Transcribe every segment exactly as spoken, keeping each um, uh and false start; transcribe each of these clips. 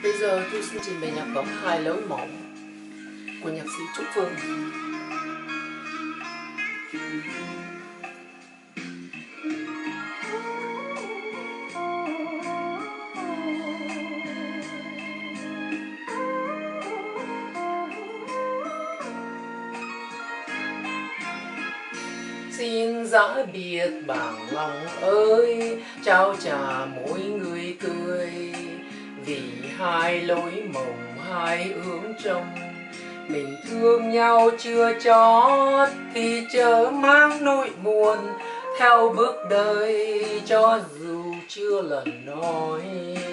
Bây giờ tôi xin trình bày nhạc phẩm Hai Lối Mộng của nhạc sĩ Trúc Phương. Xin giã biệt bằng lòng ơi, trao trả mỗi người cười, vì hai lối mộng hai hướng trông. Mình thương nhau chưa chót thì chớ mang nỗi buồn theo bước đời, cho dù chưa lần nói.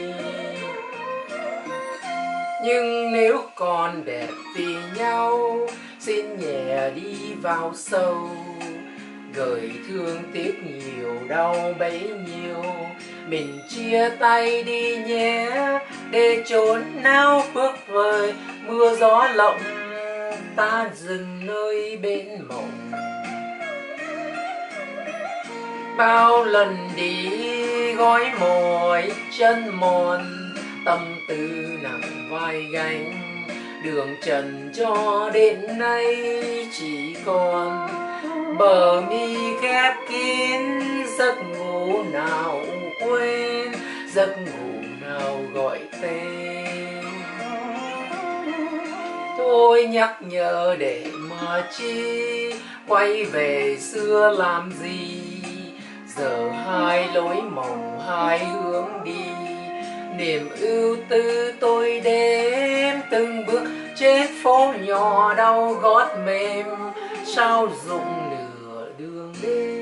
Nhưng nếu còn đẹp vì nhau, xin nhẹ đi vào sâu, gửi thương tiếc nhiều đau bấy nhiêu. Mình chia tay đi nhé, để chốn nào bước vời mưa gió lộng, ta dừng nơi bên mộng. Bao lần đi gói mỏi chân mòn, tâm tư nặng vai gánh, đường trần cho đến nay chỉ còn bờ mi khép kín. Giấc ngủ nào quên, giấc ngủ nào gọi tên. Tôi nhắc nhở để mà chi, quay về xưa làm gì. Giờ hai lối mộng hai hướng đi, niềm ưu tư tôi đếm từng bước trên phố nhỏ đau gót mềm, sao dụng nửa đường đêm.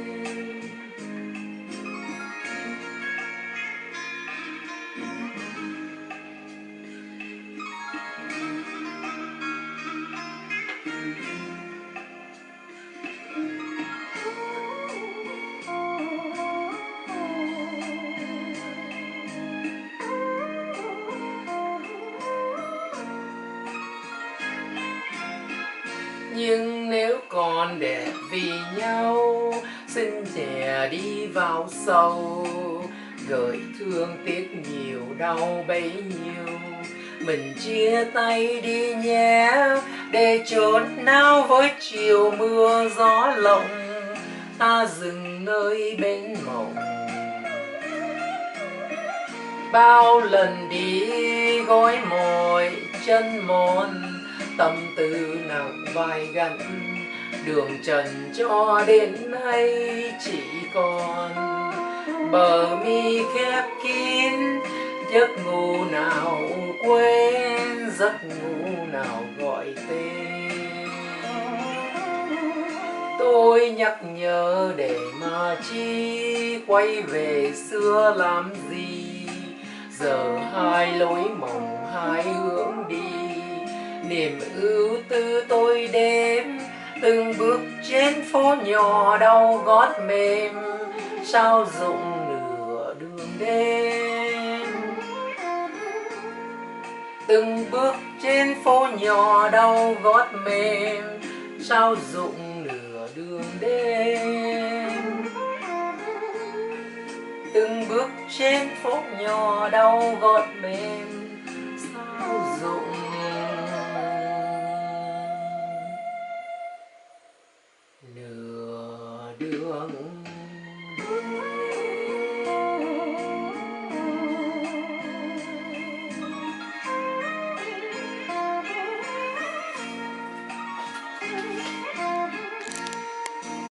Nhưng nếu còn đẹp vì nhau, xin nhẹ đi vào sâu, gửi thương tiếc nhiều đau bấy nhiêu. Mình chia tay đi nhé, để chốn nào với chiều mưa gió lộng, ta dừng nơi bên mộng. Bao lần đi gói mỏi chân mòn, tâm tư nặng vai gánh, đường trần cho đến nay chỉ còn bờ mi khép kín. Giấc ngủ nào quên, giấc ngủ nào gọi tên. Tôi nhắc nhở để mà chi, quay về xưa làm gì. Giờ hai lối mộng hai hướng đi, niềm ưu tư tôi đếm từng bước trên phố nhỏ đau gót mềm, sao dụng nửa đường đêm. Từng bước trên phố nhỏ đau gót mềm, sao dụng nửa đường đêm. Từng bước trên phố nhỏ đau gót mềm, sao dụng